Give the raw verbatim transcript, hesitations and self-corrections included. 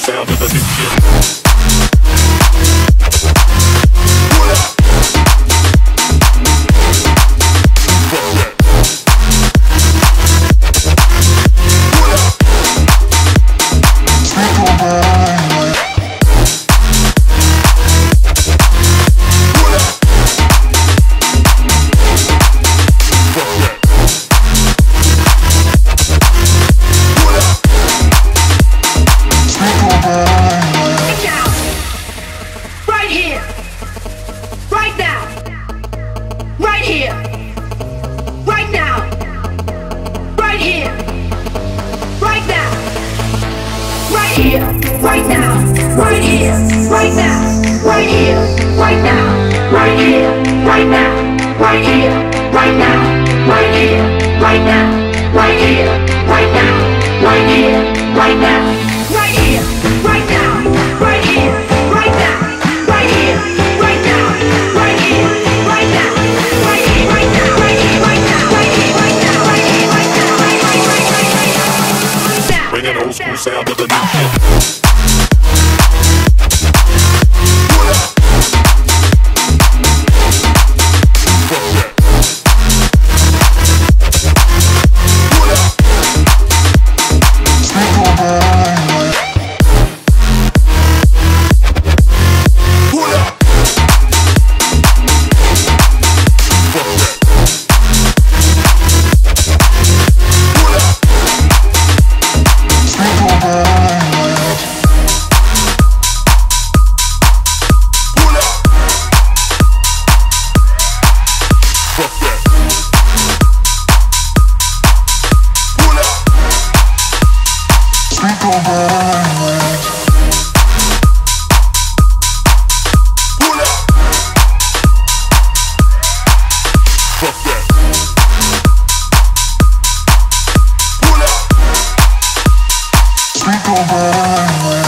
sound of the new shit. Right now, right here, right now, right here, right now, right here, right now, right here, right now, right here, right now, right here, right now, right here, right now, right here, right now, right here, right now, right here, right now, right here, right now, right here, right now, right here, right now, right here, right now, right here, right now, right here, right now. Bring an old school sound to the new shit. Speak over.